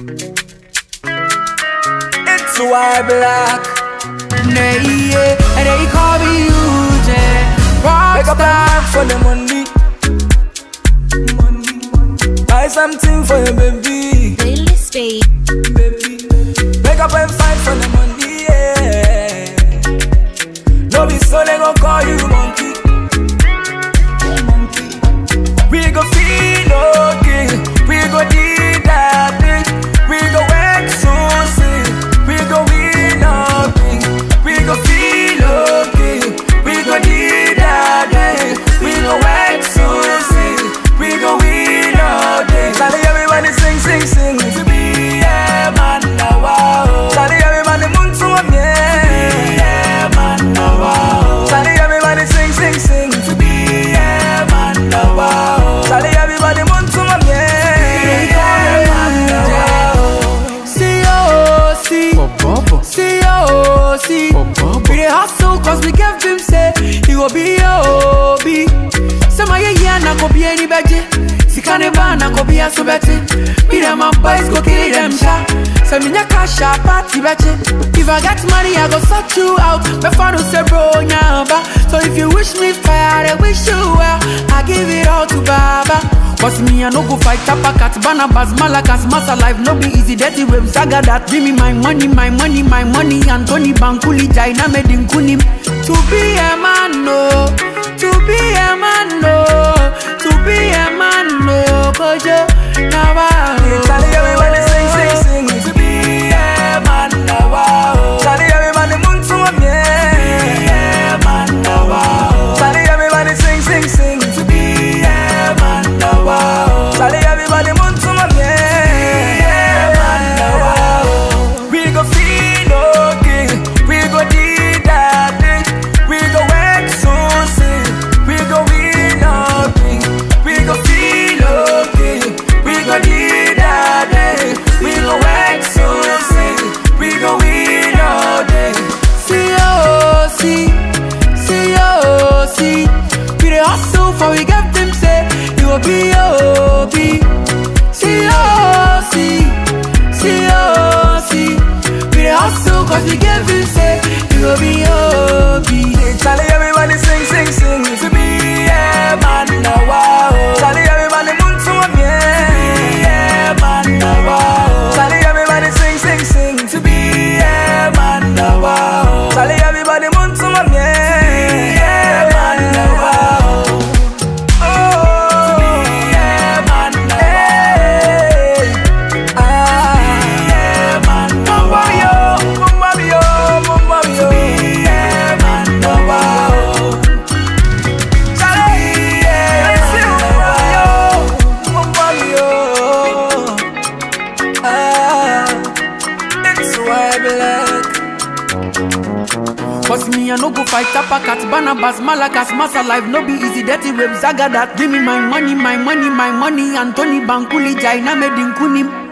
It's why black. Nay, yeah, and they call me UJ. Make up a plan for the money. Buy something for your baby. Playlist babe. Baby. Make up and fight for the money, yeah. No be so they gon' call you monkey. We go feel okay. We go do that thing. We go work so sick. We go win nothing. We go feel okay. We go do that thing. We go work so sick. We go win all day. Charlie, everybody sing, sing, sing. To be a man now. Charlie, everybody moon to a man. Man now. Charlie, everybody sing, sing, sing. To be a man now. Charlie, everybody moon to a man. C.O.C. We dey hustle cause we give him say he go be O.B. Some of you here na go be any beje. Sikane ba na go be a so bete. Me and my boys go kill them sha. So me nya cash a party beche. If I get money I go sort you out. Me fano say bro nyamba. So if you wish me fire I wish you well. I give it all to Baba. Cause me I no go fight tapakat. Banabas malakas massa life no be easy. Dirty web saga that. Give me my money, my money, my money. Anthony Bankuli Jaina Medin Kunim. To be a man no. To be a man no. To be a man no. Kojo Nawa. Charlie, everybody sing, sing, sing. To be a man now. Charlie, everybody moon to a man. Man now. Charlie, everybody sing, sing, sing. To be a man now. Charlie, everybody moon to a man. Now. We go feel okay. We go do that thing. We go work so sick. We go win nothing. We go feel okay. We go do that day. We go work so sick. We go win all day. C.O.C. C.O.C. We dey hustle for we get them say you will be O.B. C.O.C. C.O.C. We dey hustle cause we get them say you will be O.B. Charlie, everybody sing, sing, sing. To be a man now. Charlie, everybody moon to a man. Man now. Charlie, everybody sing, sing, sing. To be a man now. Charlie, everybody moon to a man. Man now. Oh, to be a man now. Man now. Mumba, to be a man now. Cause me I no go fight tapakat. Banabas malakas massa life no be easy. Dirty web saga that. Give me my money, my money, my money. Anthony Bankuli Jaina Medin Kunim.